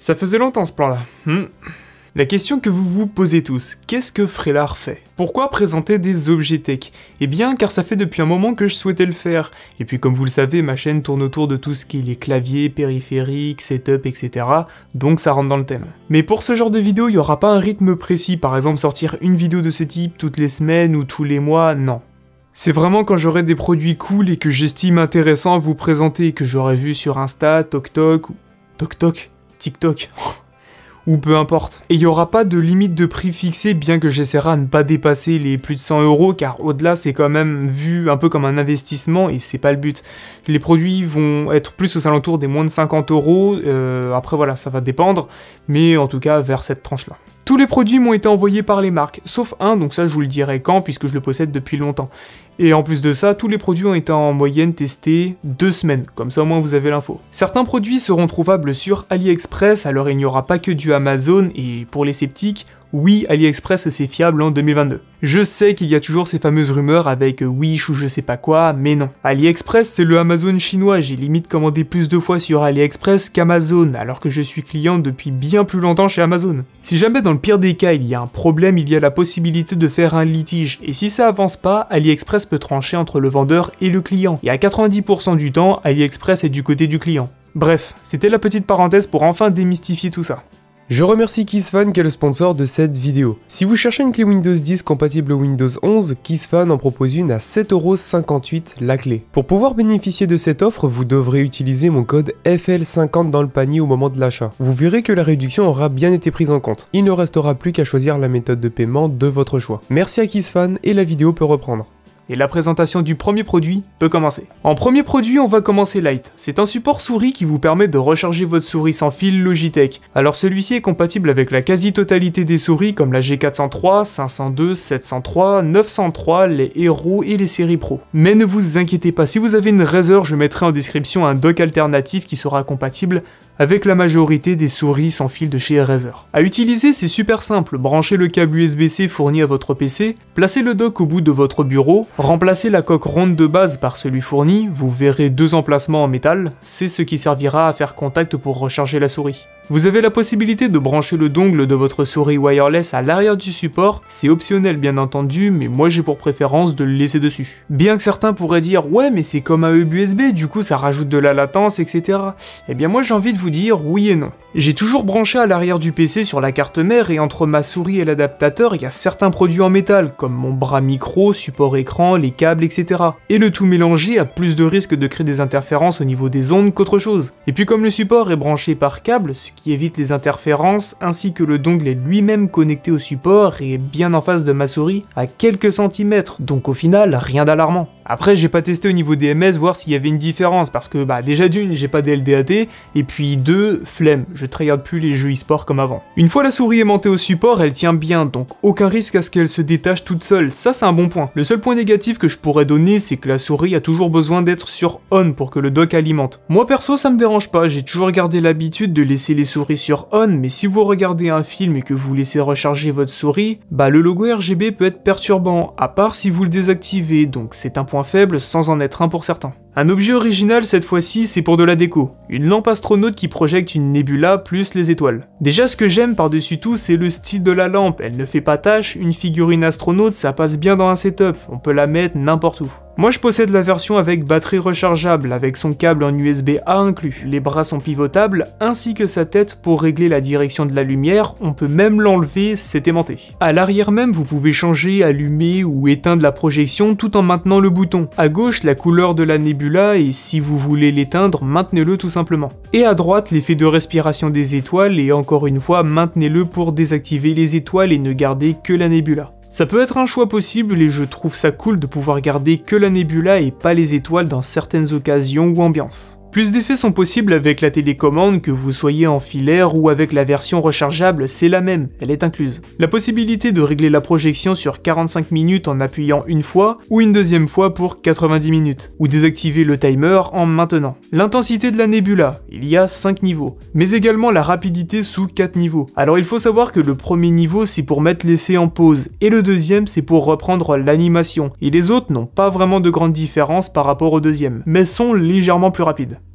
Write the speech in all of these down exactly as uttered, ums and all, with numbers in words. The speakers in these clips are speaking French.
Ça faisait longtemps ce plan-là. Hmm. La question que vous vous posez tous, qu'est-ce que Frelar fait? Pourquoi présenter des objets tech? Eh bien car ça fait depuis un moment que je souhaitais le faire, et puis comme vous le savez, ma chaîne tourne autour de tout ce qui est les claviers, périphériques, setup, et cetera, donc ça rentre dans le thème. Mais pour ce genre de vidéo, il n'y aura pas un rythme précis, par exemple sortir une vidéo de ce type toutes les semaines ou tous les mois, non. C'est vraiment quand j'aurai des produits cool et que j'estime intéressant à vous présenter, que j'aurai vu sur Insta, TokTok, ou... TokTok TikTok ou peu importe. Et il n'y aura pas de limite de prix fixée, bien que j'essaierai à ne pas dépasser les plus de cent euros, car au-delà c'est quand même vu un peu comme un investissement et c'est pas le but. Les produits vont être plus aux alentours des moins de cinquante euros, euh, après voilà, ça va dépendre, mais en tout cas vers cette tranche-là. Tous les produits m'ont été envoyés par les marques, sauf un, donc ça je vous le dirai quand, puisque je le possède depuis longtemps. Et en plus de ça, tous les produits ont été en moyenne testés deux semaines, comme ça au moins vous avez l'info. Certains produits seront trouvables sur AliExpress, alors il n'y aura pas que du Amazon, et pour les sceptiques, oui, AliExpress c'est fiable en deux mille vingt-deux. Je sais qu'il y a toujours ces fameuses rumeurs avec Wish ou je sais pas quoi, mais non. AliExpress c'est le Amazon chinois, j'ai limite commandé plus de fois sur AliExpress qu'Amazon, alors que je suis client depuis bien plus longtemps chez Amazon. Si jamais dans le pire des cas il y a un problème, il y a la possibilité de faire un litige, et si ça avance pas, AliExpress peut trancher entre le vendeur et le client, et à quatre-vingt-dix pour cent du temps, AliExpress est du côté du client. Bref, c'était la petite parenthèse pour enfin démystifier tout ça. Je remercie KissFan qui est le sponsor de cette vidéo. Si vous cherchez une clé Windows dix compatible Windows onze, KissFan en propose une à sept euros cinquante-huit la clé. Pour pouvoir bénéficier de cette offre, vous devrez utiliser mon code F L cinquante dans le panier au moment de l'achat. Vous verrez que la réduction aura bien été prise en compte. Il ne restera plus qu'à choisir la méthode de paiement de votre choix. Merci à KissFan et la vidéo peut reprendre. Et la présentation du premier produit peut commencer. En premier produit, on va commencer light. C'est un support souris qui vous permet de recharger votre souris sans fil Logitech. Alors celui-ci est compatible avec la quasi-totalité des souris comme la G quatre cent trois, cinq cent deux, sept cent trois, neuf cent trois, les Hero et les séries Pro. Mais ne vous inquiétez pas, si vous avez une Razer, je mettrai en description un dock alternatif qui sera compatible avec la majorité des souris sans fil de chez Razer. À utiliser, c'est super simple, branchez le câble U S B C fourni à votre P C, placez le dock au bout de votre bureau, remplacez la coque ronde de base par celui fourni, vous verrez deux emplacements en métal, c'est ce qui servira à faire contact pour recharger la souris. Vous avez la possibilité de brancher le dongle de votre souris wireless à l'arrière du support, c'est optionnel bien entendu, mais moi j'ai pour préférence de le laisser dessus. Bien que certains pourraient dire ouais mais c'est comme un hub U S B, du coup ça rajoute de la latence, et cetera. Eh bien moi j'ai envie de vous dire oui et non. J'ai toujours branché à l'arrière du P C sur la carte mère et entre ma souris et l'adaptateur, il y a certains produits en métal, comme mon bras micro, support écran, les câbles, et cetera. Et le tout mélangé a plus de risque de créer des interférences au niveau des ondes qu'autre chose. Et puis comme le support est branché par câble, ce qui évite les interférences, ainsi que le dongle est lui-même connecté au support et bien en face de ma souris, à quelques centimètres, donc au final, rien d'alarmant. Après, j'ai pas testé au niveau des M S voir s'il y avait une différence, parce que bah déjà d'une, j'ai pas des L D A T, et puis deux, flemme, je tryhard plus les jeux e-sport comme avant. Une fois la souris aimantée au support, elle tient bien, donc aucun risque à ce qu'elle se détache toute seule, ça c'est un bon point. Le seul point négatif que je pourrais donner, c'est que la souris a toujours besoin d'être sur on pour que le dock alimente. Moi perso, ça me dérange pas, j'ai toujours gardé l'habitude de laisser les souris sur on, mais si vous regardez un film et que vous laissez recharger votre souris, bah le logo R G B peut être perturbant, à part si vous le désactivez, donc c'est un point faible sans en être un pour certains. Un objet original cette fois-ci, c'est pour de la déco. Une lampe astronaute qui projette une nébula plus les étoiles. Déjà ce que j'aime par-dessus tout, c'est le style de la lampe, elle ne fait pas tâche, une figurine astronaute ça passe bien dans un setup, on peut la mettre n'importe où. Moi je possède la version avec batterie rechargeable, avec son câble en U S B A inclus, les bras sont pivotables, ainsi que sa tête pour régler la direction de la lumière, on peut même l'enlever, c'est aimanté. À l'arrière même, vous pouvez changer, allumer ou éteindre la projection tout en maintenant le bouton. À gauche, la couleur de la nébula, et si vous voulez l'éteindre, maintenez-le tout simplement. Et à droite, l'effet de respiration des étoiles, et encore une fois, maintenez-le pour désactiver les étoiles et ne garder que la nébula. Ça peut être un choix possible et je trouve ça cool de pouvoir garder que la nébula et pas les étoiles dans certaines occasions ou ambiances. Plus d'effets sont possibles avec la télécommande, que vous soyez en filaire ou avec la version rechargeable, c'est la même, elle est incluse. La possibilité de régler la projection sur quarante-cinq minutes en appuyant une fois, ou une deuxième fois pour quatre-vingt-dix minutes, ou désactiver le timer en maintenant. L'intensité de la nébula, il y a cinq niveaux, mais également la rapidité sous quatre niveaux. Alors il faut savoir que le premier niveau c'est pour mettre l'effet en pause, et le deuxième c'est pour reprendre l'animation, et les autres n'ont pas vraiment de grande différence par rapport au deuxième, mais sont légèrement plus rapides.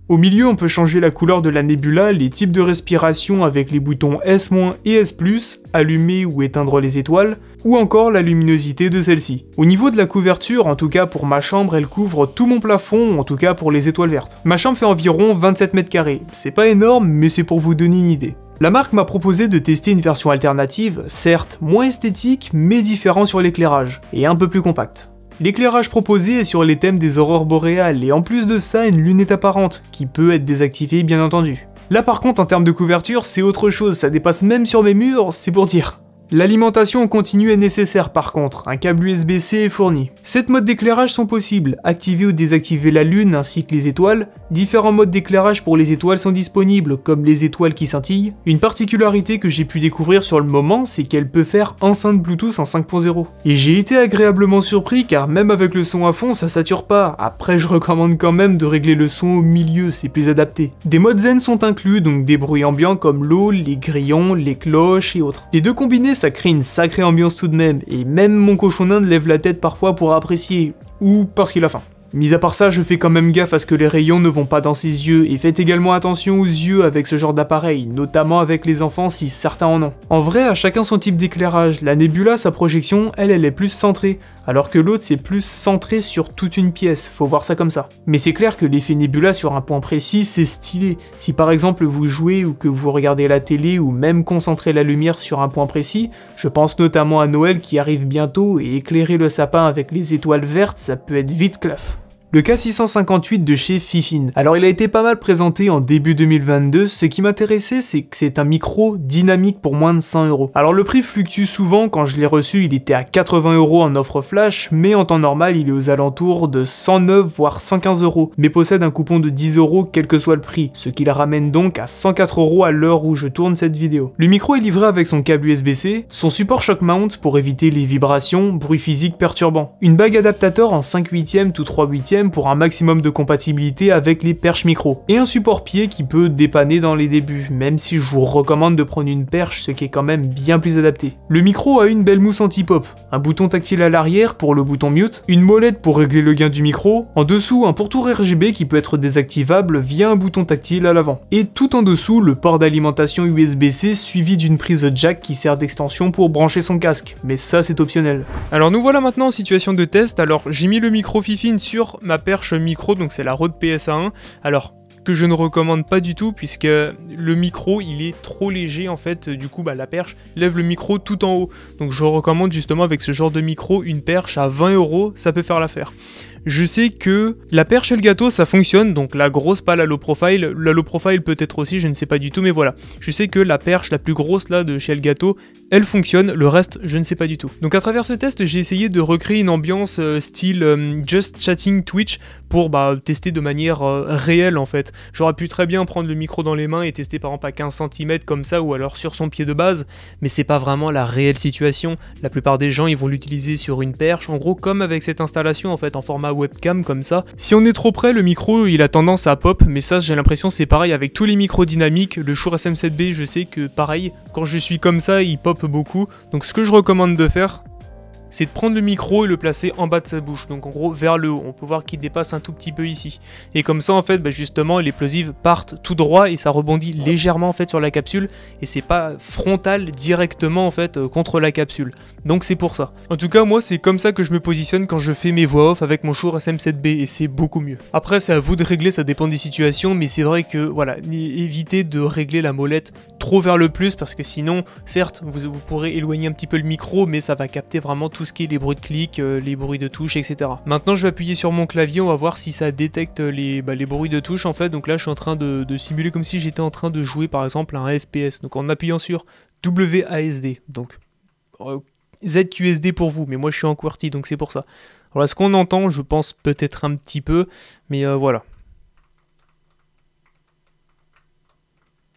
Au milieu, on peut changer la couleur de la nébula, les types de respiration avec les boutons S- et S plus, allumer ou éteindre les étoiles, ou encore la luminosité de celle-ci. Au niveau de la couverture, en tout cas pour ma chambre, elle couvre tout mon plafond, en tout cas pour les étoiles vertes. Ma chambre fait environ vingt-sept mètres carrés, c'est pas énorme, mais c'est pour vous donner une idée. La marque m'a proposé de tester une version alternative, certes moins esthétique, mais différent sur l'éclairage, et un peu plus compacte. L'éclairage proposé est sur les thèmes des aurores boréales, et en plus de ça, une lunette apparente, qui peut être désactivée bien entendu. Là par contre, en termes de couverture, c'est autre chose, ça dépasse même sur mes murs, c'est pour dire. L'alimentation en continu est nécessaire par contre, un câble U S B C est fourni. Sept modes d'éclairage sont possibles, activer ou désactiver la lune ainsi que les étoiles. Différents modes d'éclairage pour les étoiles sont disponibles, comme les étoiles qui scintillent. Une particularité que j'ai pu découvrir sur le moment, c'est qu'elle peut faire enceinte Bluetooth en cinq point zéro. Et j'ai été agréablement surpris car même avec le son à fond, ça sature pas. Après, je recommande quand même de régler le son au milieu, c'est plus adapté. Des modes zen sont inclus, donc des bruits ambiants comme l'eau, les grillons, les cloches et autres. Les deux combinés, ça crée une sacrée ambiance tout de même, et même mon cochon d'Inde lève la tête parfois pour apprécier, ou parce qu'il a faim. Mis à part ça, je fais quand même gaffe à ce que les rayons ne vont pas dans ses yeux, et faites également attention aux yeux avec ce genre d'appareil, notamment avec les enfants si certains en ont. En vrai, à chacun son type d'éclairage, la Nebula, sa projection, elle, elle est plus centrée, alors que l'autre c'est plus centré sur toute une pièce, faut voir ça comme ça. Mais c'est clair que l'effet Nebula sur un point précis, c'est stylé. Si par exemple vous jouez ou que vous regardez la télé ou même concentrer la lumière sur un point précis, je pense notamment à Noël qui arrive bientôt et éclairer le sapin avec les étoiles vertes, ça peut être vite classe. Le K six cent cinquante-huit de chez Fifine. Alors il a été pas mal présenté en début deux mille vingt-deux, ce qui m'intéressait c'est que c'est un micro dynamique pour moins de cent euros. Alors le prix fluctue souvent, quand je l'ai reçu il était à quatre-vingts euros en offre flash, mais en temps normal il est aux alentours de cent neuf voire cent quinze euros, mais possède un coupon de dix euros quel que soit le prix, ce qui la ramène donc à cent quatre euros à l'heure où je tourne cette vidéo. Le micro est livré avec son câble U S B C, son support shock mount pour éviter les vibrations, bruit physique perturbant, une bague adaptateur en cinq huitièmes ou trois huitièmes pour un maximum de compatibilité avec les perches micro, et un support pied qui peut dépanner dans les débuts, même si je vous recommande de prendre une perche, ce qui est quand même bien plus adapté. Le micro a une belle mousse anti-pop, un bouton tactile à l'arrière pour le bouton mute, une molette pour régler le gain du micro, en dessous un pourtour R G B qui peut être désactivable via un bouton tactile à l'avant, et tout en dessous le port d'alimentation U S B C suivi d'une prise jack qui sert d'extension pour brancher son casque, mais ça c'est optionnel. Alors nous voilà maintenant en situation de test, alors j'ai mis le micro Fifine sur ma perche micro, donc c'est la Rode P S A un, alors que je ne recommande pas du tout puisque le micro il est trop léger en fait, du coup bah, la perche lève le micro tout en haut, donc je recommande justement avec ce genre de micro une perche à vingt euros, ça peut faire l'affaire. Je sais que la perche Elgato ça fonctionne, donc la grosse pas la low profile, la low profile peut-être aussi, je ne sais pas du tout, mais voilà. Je sais que la perche la plus grosse là de chez Elgato, elle fonctionne, le reste je ne sais pas du tout. Donc à travers ce test j'ai essayé de recréer une ambiance euh, style euh, Just Chatting Twitch pour bah, tester de manière euh, réelle en fait. J'aurais pu très bien prendre le micro dans les mains et tester par exemple à quinze centimètres comme ça ou alors sur son pied de base, mais c'est pas vraiment la réelle situation. La plupart des gens ils vont l'utiliser sur une perche, en gros comme avec cette installation en fait en format webcam comme ça. Si on est trop près, le micro il a tendance à pop, mais ça j'ai l'impression c'est pareil avec tous les micros dynamiques. Le Shure S M sept B je sais que pareil, quand je suis comme ça il pop beaucoup, donc ce que je recommande de faire c'est de prendre le micro et le placer en bas de sa bouche, donc en gros vers le haut, on peut voir qu'il dépasse un tout petit peu ici, et comme ça en fait bah justement les plosives partent tout droit et ça rebondit légèrement en fait sur la capsule, et c'est pas frontal directement en fait euh, contre la capsule, donc c'est pour ça. En tout cas moi c'est comme ça que je me positionne quand je fais mes voix off avec mon Shure S M sept B, et c'est beaucoup mieux. Après c'est à vous de régler, ça dépend des situations, mais c'est vrai que voilà, évitez de régler la molette trop vers le plus, parce que sinon certes vous, vous pourrez éloigner un petit peu le micro, mais ça va capter vraiment tout ce qui est les bruits de clic, euh, les bruits de touche, et cetera. Maintenant je vais appuyer sur mon clavier, on va voir si ça détecte les, bah, les bruits de touche en fait. Donc là je suis en train de, de simuler comme si j'étais en train de jouer par exemple à un F P S, donc en appuyant sur W A S D, donc euh, Z Q S D pour vous, mais moi je suis en QWERTY donc c'est pour ça. Alors ce qu'on entend, je pense peut-être un petit peu, mais euh, voilà.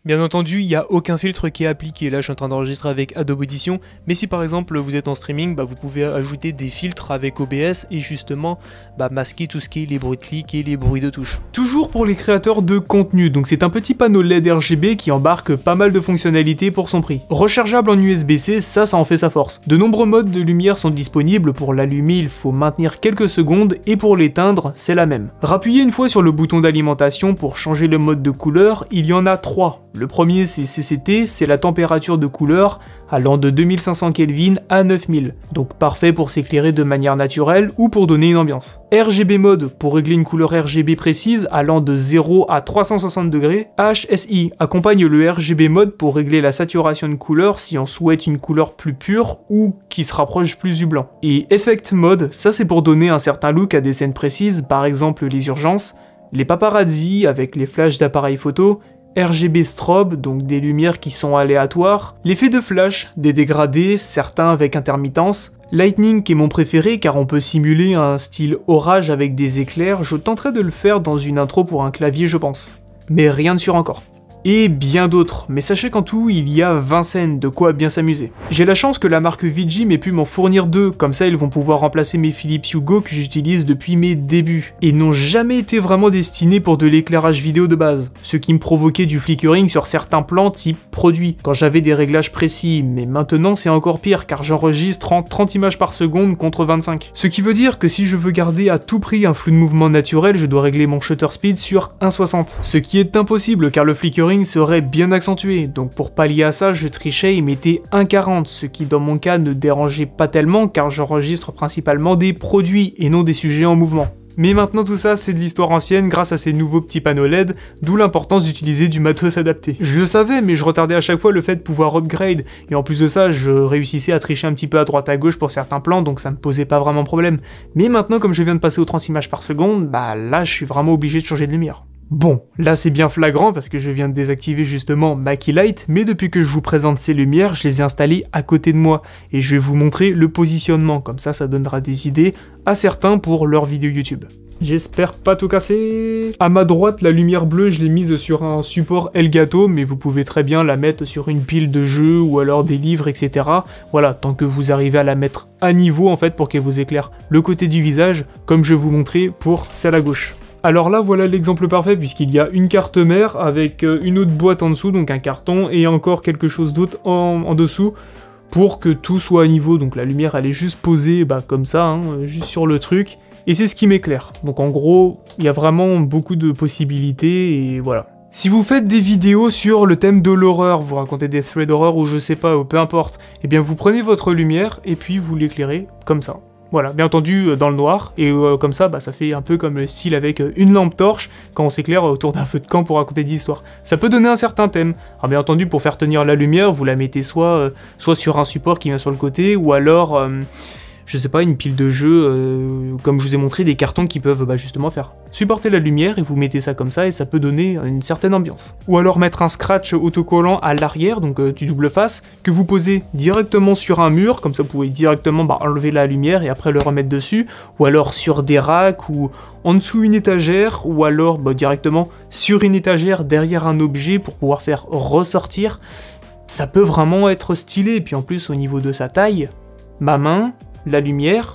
Bien entendu, il n'y a aucun filtre qui est appliqué. Là, je suis en train d'enregistrer avec Adobe Audition, mais si par exemple vous êtes en streaming, bah, vous pouvez ajouter des filtres avec O B S et justement bah, masquer tout ce qui est les bruits de clic et les bruits de touche. Toujours pour les créateurs de contenu, donc c'est un petit panneau L E D R G B qui embarque pas mal de fonctionnalités pour son prix. Rechargeable en U S B C, ça, ça en fait sa force. De nombreux modes de lumière sont disponibles. Pour l'allumer, il faut maintenir quelques secondes et pour l'éteindre, c'est la même. Rappuyez une fois sur le bouton d'alimentation pour changer le mode de couleur, il y en a trois. Le premier c'est C C T, c'est la température de couleur allant de deux mille cinq cents Kelvin à neuf mille, donc parfait pour s'éclairer de manière naturelle ou pour donner une ambiance. R G B mode pour régler une couleur R G B précise allant de zéro à trois cent soixante degrés. H S I accompagne le R G B mode pour régler la saturation de couleur si on souhaite une couleur plus pure ou qui se rapproche plus du blanc. Et Effect mode, ça c'est pour donner un certain look à des scènes précises, par exemple les urgences, les paparazzi avec les flashs d'appareils photo, R G B strobe, donc des lumières qui sont aléatoires, l'effet de flash, des dégradés, certains avec intermittence, lightning qui est mon préféré car on peut simuler un style orage avec des éclairs, je tenterai de le faire dans une intro pour un clavier je pense. Mais rien de sûr encore. Et bien d'autres, mais sachez qu'en tout, il y a vingt scènes, de quoi bien s'amuser. J'ai la chance que la marque V G m'ait pu m'en fournir deux, comme ça ils vont pouvoir remplacer mes Philips Hugo que j'utilise depuis mes débuts, et n'ont jamais été vraiment destinés pour de l'éclairage vidéo de base, ce qui me provoquait du flickering sur certains plans type produit, quand j'avais des réglages précis, mais maintenant c'est encore pire car j'enregistre en trente images par seconde contre vingt-cinq. Ce qui veut dire que si je veux garder à tout prix un flou de mouvement naturel, je dois régler mon shutter speed sur un soixante, ce qui est impossible car le flickering serait bien accentué, donc pour pallier à ça je trichais et mettais un quarante, ce qui dans mon cas ne dérangeait pas tellement car j'enregistre principalement des produits et non des sujets en mouvement. Mais maintenant tout ça c'est de l'histoire ancienne grâce à ces nouveaux petits panneaux L E D, d'où l'importance d'utiliser du matos adapté. Je le savais mais je retardais à chaque fois le fait de pouvoir upgrade, et en plus de ça je réussissais à tricher un petit peu à droite à gauche pour certains plans donc ça me posait pas vraiment problème. Mais maintenant comme je viens de passer aux trente images par seconde, bah là je suis vraiment obligé de changer de lumière. Bon, là c'est bien flagrant parce que je viens de désactiver justement ma Keylight, mais depuis que je vous présente ces lumières, je les ai installées à côté de moi, et je vais vous montrer le positionnement, comme ça ça donnera des idées à certains pour leur vidéo YouTube. J'espère pas tout casser. À ma droite, la lumière bleue, je l'ai mise sur un support Elgato, mais vous pouvez très bien la mettre sur une pile de jeux ou alors des livres, et cetera. Voilà, tant que vous arrivez à la mettre à niveau en fait pour qu'elle vous éclaire le côté du visage, comme je vais vous montrer pour celle à gauche. Alors là, voilà l'exemple parfait puisqu'il y a une carte mère avec une autre boîte en dessous, donc un carton, et encore quelque chose d'autre en, en dessous pour que tout soit à niveau. Donc la lumière, elle est juste posée bah, comme ça, hein, juste sur le truc, et c'est ce qui m'éclaire. Donc en gros, il y a vraiment beaucoup de possibilités, et voilà. Si vous faites des vidéos sur le thème de l'horreur, vous racontez des threads d'horreur ou je sais pas, ou peu importe, et bien vous prenez votre lumière et puis vous l'éclairez comme ça. Voilà, bien entendu dans le noir, et euh, comme ça, bah, ça fait un peu comme le style avec une lampe torche quand on s'éclaire autour d'un feu de camp pour raconter des histoires. Ça peut donner un certain thème. Alors bien entendu, pour faire tenir la lumière, vous la mettez soit, euh, soit sur un support qui vient sur le côté, ou alors, euh, je sais pas, une pile de jeux, euh, comme je vous ai montré, des cartons qui peuvent bah, justement faire supporter la lumière, et vous mettez ça comme ça, et ça peut donner une certaine ambiance. Ou alors mettre un scratch autocollant à l'arrière, donc euh, du double face, que vous posez directement sur un mur, comme ça vous pouvez directement bah, enlever la lumière et après le remettre dessus, ou alors sur des racks, ou en dessous une étagère, ou alors bah, directement sur une étagère derrière un objet pour pouvoir faire ressortir. Ça peut vraiment être stylé, et puis en plus au niveau de sa taille, ma main, la lumière...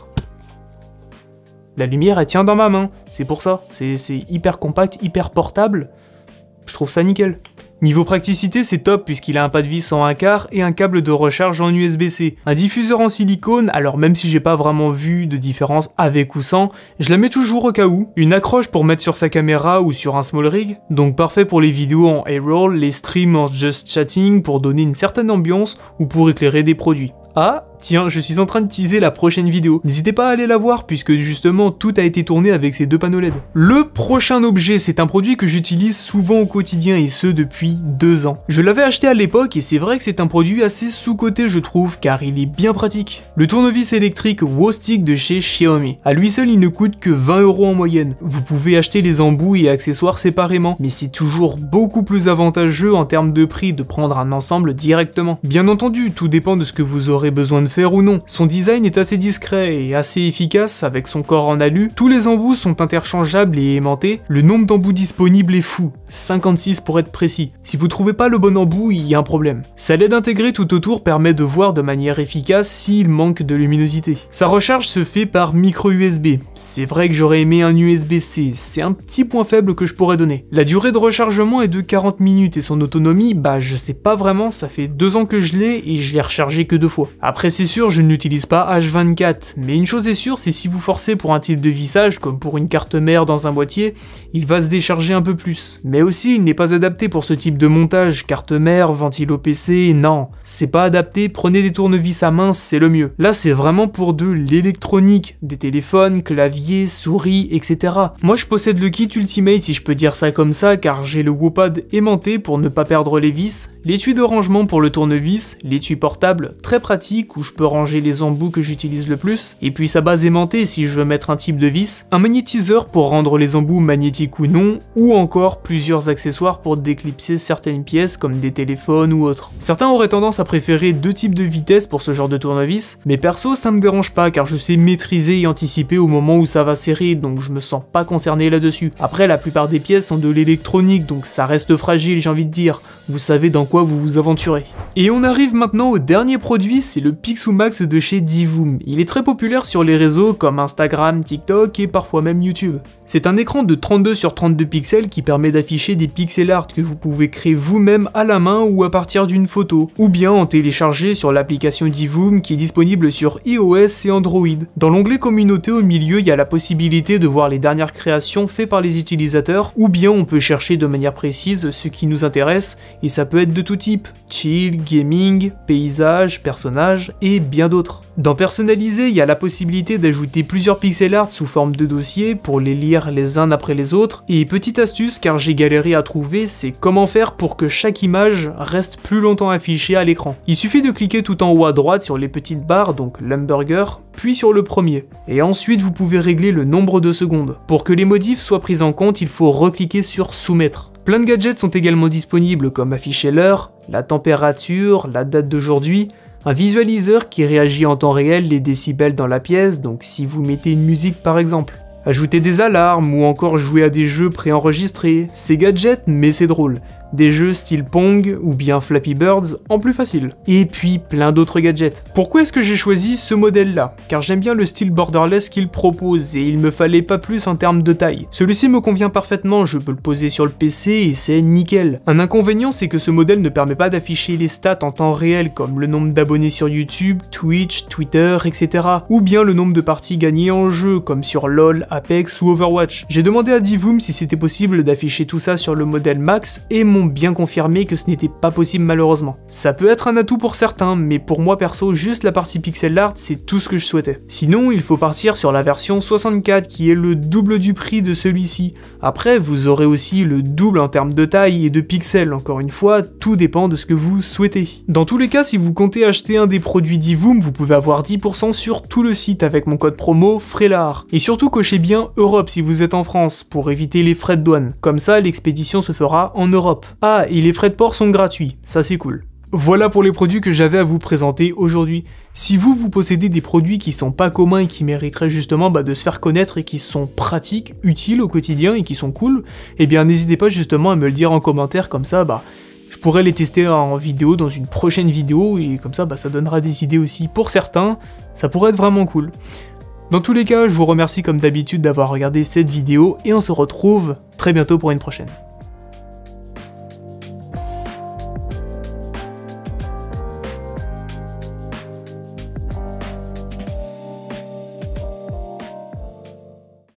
La lumière, elle tient dans ma main, c'est pour ça. C'est hyper compact, hyper portable. Je trouve ça nickel. Niveau praticité, c'est top puisqu'il a un pas de vis en un quart et un câble de recharge en U S B C. Un diffuseur en silicone, alors même si j'ai pas vraiment vu de différence avec ou sans, je la mets toujours au cas où. Une accroche pour mettre sur sa caméra ou sur un small rig, donc parfait pour les vidéos en A-roll, les streams en just chatting pour donner une certaine ambiance ou pour éclairer des produits. Ah, tiens, je suis en train de teaser la prochaine vidéo. N'hésitez pas à aller la voir puisque justement tout a été tourné avec ces deux panneaux L E D. Le prochain objet, c'est un produit que j'utilise souvent au quotidien et ce depuis deux ans. Je l'avais acheté à l'époque et c'est vrai que c'est un produit assez sous-coté je trouve car il est bien pratique. Le tournevis électrique Wowstick de chez Xiaomi. À lui seul il ne coûte que vingt euros en moyenne. Vous pouvez acheter les embouts et accessoires séparément, mais c'est toujours beaucoup plus avantageux en termes de prix de prendre un ensemble directement. Bien entendu, tout dépend de ce que vous aurez besoin de de fer ou non. Son design est assez discret et assez efficace avec son corps en alu. Tous les embouts sont interchangeables et aimantés. Le nombre d'embouts disponibles est fou, cinquante-six pour être précis. Si vous trouvez pas le bon embout, il y a un problème. Sa L E D intégrée tout autour permet de voir de manière efficace s'il manque de luminosité. Sa recharge se fait par micro U S B. C'est vrai que j'aurais aimé un U S B C, c'est un petit point faible que je pourrais donner. La durée de rechargement est de quarante minutes et son autonomie, bah je sais pas vraiment, ça fait deux ans que je l'ai et je l'ai rechargé que deux fois. Après c'est sûr, je ne l'utilise pas H vingt-quatre, mais une chose est sûre, c'est si vous forcez pour un type de vissage, comme pour une carte mère dans un boîtier, il va se décharger un peu plus. Mais aussi, il n'est pas adapté pour ce type de montage, carte mère, ventilo P C, non. C'est pas adapté, prenez des tournevis à main, c'est le mieux. Là c'est vraiment pour de l'électronique, des téléphones, claviers, souris, et cetera. Moi je possède le kit Ultimate si je peux dire ça comme ça, car j'ai le WOPAD aimanté pour ne pas perdre les vis, l'étui de rangement pour le tournevis, l'étui portable très pratique où je peux ranger les embouts que j'utilise le plus, et puis sa base aimantée si je veux mettre un type de vis, un magnétiseur pour rendre les embouts magnétiques ou non, ou encore plusieurs accessoires pour déclipser certaines pièces comme des téléphones ou autres. Certains auraient tendance à préférer deux types de vitesse pour ce genre de tournevis, mais perso ça me dérange pas car je sais maîtriser et anticiper au moment où ça va serrer, donc je me sens pas concerné là-dessus. Après la plupart des pièces sont de l'électronique, donc ça reste fragile, j'ai envie de dire. Vous savez dans quoi vous vous aventurez. Et on arrive maintenant au dernier produit, c'est le Pixumax de chez Divoom. Il est très populaire sur les réseaux comme Instagram, TikTok et parfois même YouTube. C'est un écran de trente-deux sur trente-deux pixels qui permet d'afficher des pixel art que vous pouvez créer vous-même à la main ou à partir d'une photo, ou bien en télécharger sur l'application Divoom qui est disponible sur iOS et Android. Dans l'onglet communauté au milieu, il y a la possibilité de voir les dernières créations faites par les utilisateurs, ou bien on peut chercher de manière précise ce qui nous intéresse, et ça peut être de tout type, chill, gaming, paysage, personnages et bien d'autres. Dans personnaliser, il y a la possibilité d'ajouter plusieurs pixel art sous forme de dossiers pour les lire les uns après les autres, et petite astuce car j'ai galéré à trouver, c'est comment faire pour que chaque image reste plus longtemps affichée à l'écran. Il suffit de cliquer tout en haut à droite sur les petites barres, donc l'hamburger, puis sur le premier, et ensuite vous pouvez régler le nombre de secondes. Pour que les modifs soient pris en compte, il faut recliquer sur soumettre. Plein de gadgets sont également disponibles comme afficher l'heure, la température, la date d'aujourd'hui, un visualiseur qui réagit en temps réel les décibels dans la pièce, donc si vous mettez une musique par exemple. Ajouter des alarmes ou encore jouer à des jeux préenregistrés, c'est gadget mais c'est drôle. Des jeux style Pong ou bien Flappy Birds en plus facile. Et puis plein d'autres gadgets. Pourquoi est-ce que j'ai choisi ce modèle là? Car j'aime bien le style borderless qu'il propose et il me fallait pas plus en termes de taille. Celui-ci me convient parfaitement, je peux le poser sur le P C et c'est nickel. Un inconvénient c'est que ce modèle ne permet pas d'afficher les stats en temps réel comme le nombre d'abonnés sur YouTube, Twitch, Twitter, et cetera. Ou bien le nombre de parties gagnées en jeu comme sur LoL, Apex ou Overwatch. J'ai demandé à Divoom si c'était possible d'afficher tout ça sur le modèle Max et m'ont bien confirmé que ce n'était pas possible malheureusement. Ça peut être un atout pour certains, mais pour moi perso, juste la partie pixel art, c'est tout ce que je souhaitais. Sinon, il faut partir sur la version soixante-quatre qui est le double du prix de celui-ci. Après, vous aurez aussi le double en termes de taille et de pixels, encore une fois, tout dépend de ce que vous souhaitez. Dans tous les cas, si vous comptez acheter un des produits Divoom, vous pouvez avoir dix pour cent sur tout le site avec mon code promo FRELAR. Et surtout, cochez bien Europe si vous êtes en France, pour éviter les frais de douane. Comme ça, l'expédition se fera en Europe. Ah, et les frais de port sont gratuits, ça c'est cool. Voilà pour les produits que j'avais à vous présenter aujourd'hui. Si vous, vous possédez des produits qui sont pas communs et qui mériteraient justement bah, de se faire connaître et qui sont pratiques, utiles au quotidien et qui sont cool, eh bien n'hésitez pas justement à me le dire en commentaire, comme ça bah je pourrais les tester en vidéo dans une prochaine vidéo et comme ça bah, ça donnera des idées aussi pour certains, ça pourrait être vraiment cool. Dans tous les cas, je vous remercie comme d'habitude d'avoir regardé cette vidéo et on se retrouve très bientôt pour une prochaine.